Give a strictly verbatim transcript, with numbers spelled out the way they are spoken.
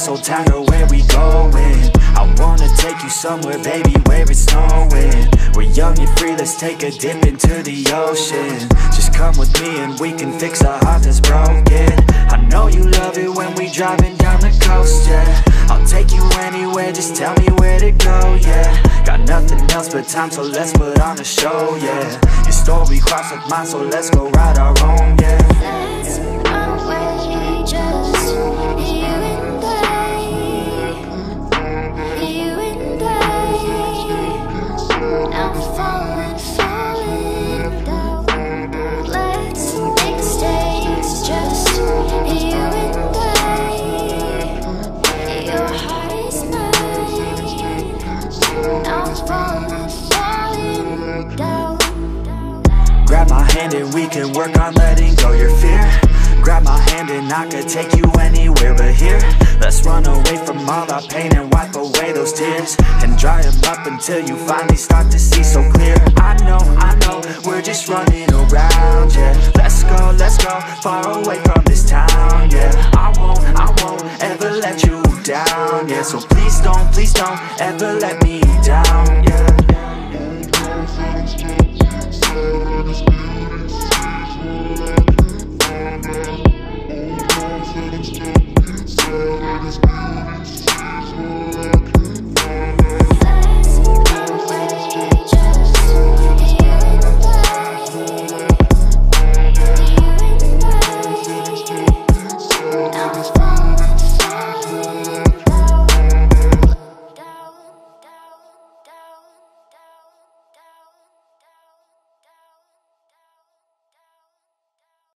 old town, girl, where we going? I wanna take you somewhere, baby, where it's snowing. We're young and free, let's take a dip into the ocean. Just come with me and we can fix a heart that's broken. I know you love it when we driving down the coast, yeah. I'll take you anywhere, just tell me where to go, yeah. Got nothing else but time, so let's put on a show, yeah. Your story crossed with mine, so let's go write our own, yeah. Let's run away, just you and I, you and I. I'm falling, falling down. Let's make mistakes, just you and I. Your heart is mine. I'm falling, falling down. Grab my hand and we can work on letting go your fear. Grab my hand and I could take you anywhere but here. Let's run away from all our pain and wipe away those tears, and dry them up until you finally start to see so clear. I know, I know, we're just running around, yeah. Let's go, let's go, far away from this town, yeah. I won't, I won't ever let you down, yeah. So please don't, please don't ever let me down, yeah. We'll be right back.